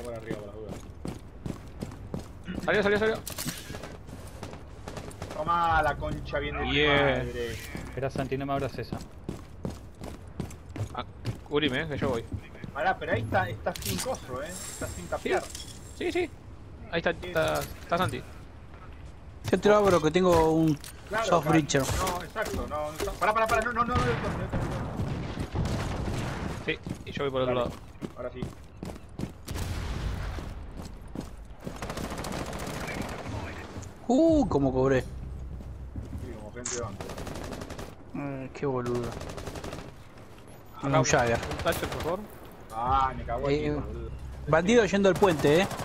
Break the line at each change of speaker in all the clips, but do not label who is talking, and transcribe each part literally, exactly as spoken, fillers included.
por arriba por la duda.
Salió, salió, salió.
Toma la concha bien de tu
Yeah.
madre.
Espera, Santi, no me abras esa.
Ah, cubrime, eh, que yo voy.
Pará, pero ahí está, está sin coso, eh. Está sin tapear.
Sí, sí. Ahí está, está, está Santi.
Yo te lo abro que tengo un
Claro,
soft
claro.
breacher.
No, exacto, no, no. Pará, pará, pará, no, no, no, no, no, no, no.
Sí, y yo voy por el otro
Dale.
lado.
Ahora sí.
Uh, como cobré.
Sí, como gente de banco.
Eh, qué boludo.
Acá
Un
un,
Jagger.
un Thatcher, por favor.
Ah, me cagó
Eh,
el tiro, boludo.
Bandido yendo al puente, eh.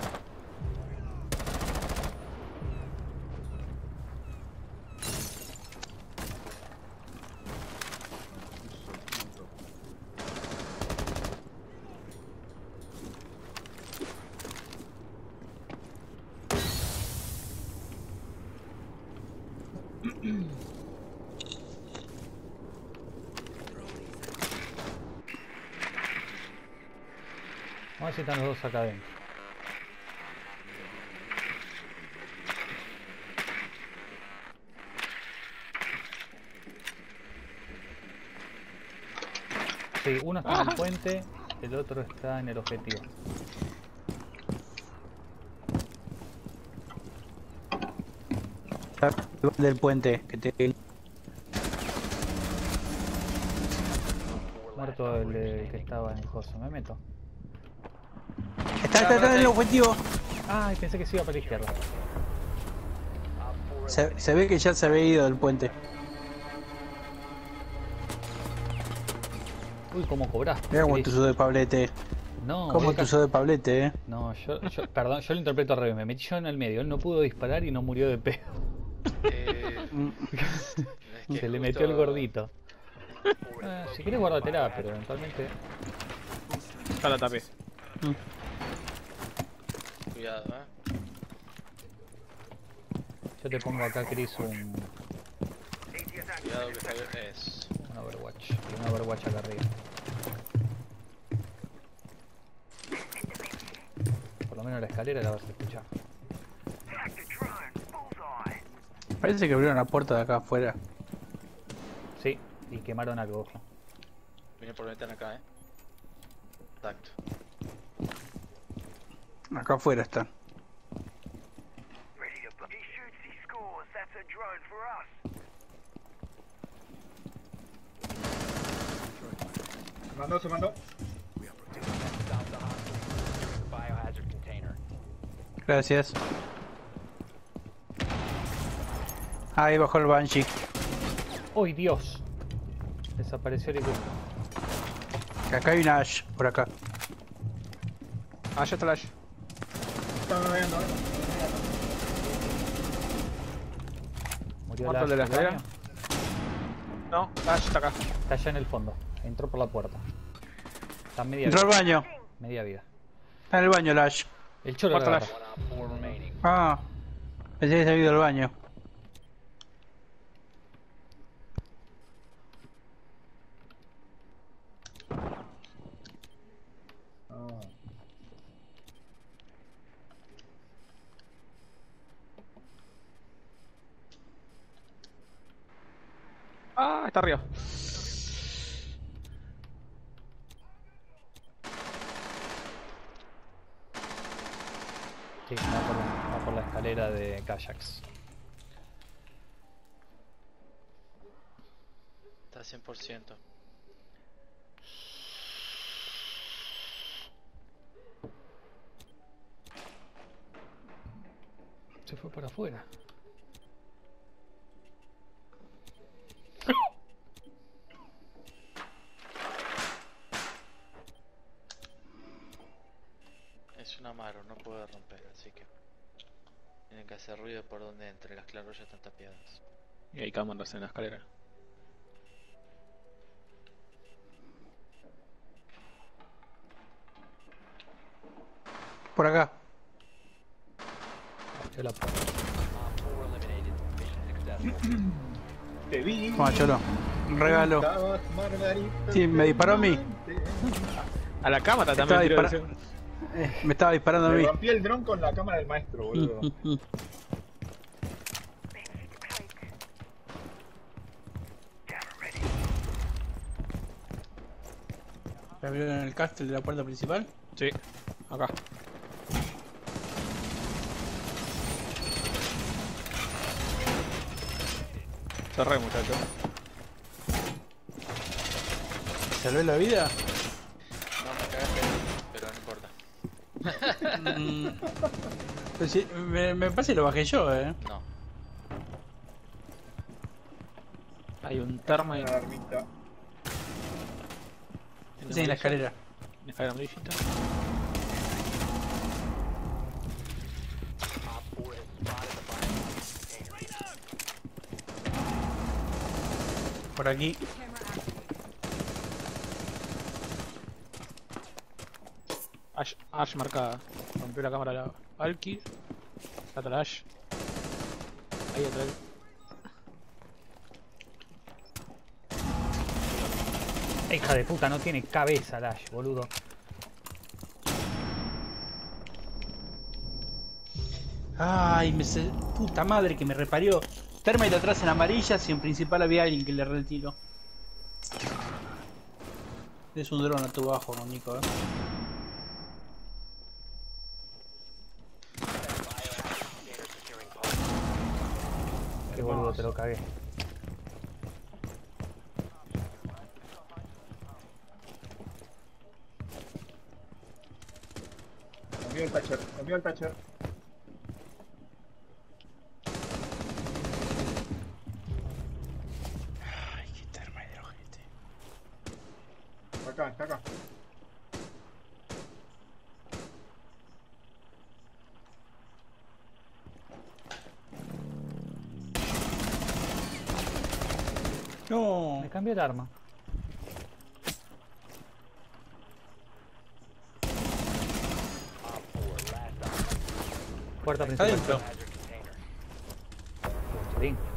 Vamos a ver si están los dos acá adentro. Sí, uno está en el puente, el otro está en el objetivo.
Del puente, que te...
Muerto el, de- que estaba en el coso, me meto.
Está, está, está en el objetivo.
Ay, pensé que se iba para la izquierda.
Se, se ve que ya se había ido del puente.
Uy, cómo cobraste.
Mira cómo
Chris.
te usó de pablete.
No,
Cómo
voy
te
a-
usó de pablete, eh.
No, yo, yo, perdón, yo lo interpreto al revés. Me metí yo en el medio. Él no pudo disparar y no murió de pedo.
Eh, es que
Se le
justo-
metió el gordito. Eh, si querés guárdatela, pero eventualmente...
Ya la tapé.
Cuidado, eh.
Yo te pongo acá, Chris, un,
Cuidado que está es.
un Overwatch. Y un Overwatch acá arriba. Por lo menos la escalera la vas a escuchar.
Parece que abrieron la puerta de acá afuera.
Sí, y quemaron algo, ojo.
Viene por ventana acá, eh. Exacto.
Acá afuera están.
Se mandó, se mandó.
Gracias. Ahí bajó el Banshee.
¡Uy, Dios! Desapareció el equipo.
Acá hay una Ash, por acá.
Ah, ya está la.
Están navegando, eh.
Murió
¿Muerto el de la
del
escalera?
baño.
No, Ash está acá.
Está allá en el fondo. Entró por la puerta. Está media
Entró al
vida.
baño.
Media vida.
Está en el baño el Ash.
El choro
Muerto
la
la.
agarra.
Ah. Pensé que se había ido al baño.
Ah.
Ah, está arriba.
Sí, va por, la, va por la escalera de kayaks.
Está cien por ciento.
Se fue para afuera.
Es un amaro, no puede romper, así que tienen que hacer ruido por donde entre, las clarosas están tapiadas.
Y hay cámaras en la escalera.
Por acá.
Abrió la puerta.
Te vi.
Toma, cholo. Un regalo.
Estabas, Margarita,
Sí, me disparó a mí.
eternamente.
A la cámara
Estaba
también tiró
dispara-
ese.
Eh, me estaba disparando a
Me
mí.
rompí el dron con la cámara del maestro, boludo.
¿Me abrieron el castle de la puerta principal?
Sí, acá. Cerré, muchacho.
¿Salvé la vida?
No me cagaste, pero no importa.
Mm, pues sí, me, me parece que lo bajé yo, eh.
No.
Hay un termo y
Una alarmita.
Sí, en la escalera.
La escalera amarillita.
Por aquí.
Ash, Ash marcada. Rompió la cámara la Alki. Mata la Ash. Ahí atrás.
Hija de puta, no tiene cabeza Dash, boludo.
Ay, me se... puta madre que me reparió. Termite atrás en amarillas y en principal había alguien que le erré el tiro. Es un dron a tu bajo, Nico, eh.
Qué boludo, te lo cagué.
Cambió el Thatcher, cambió el Thatcher.
Ay, qué termite, ojete.
Está acá, está acá.
No.
Me cambió el arma. Puerta principal.
Adentro.
Bien.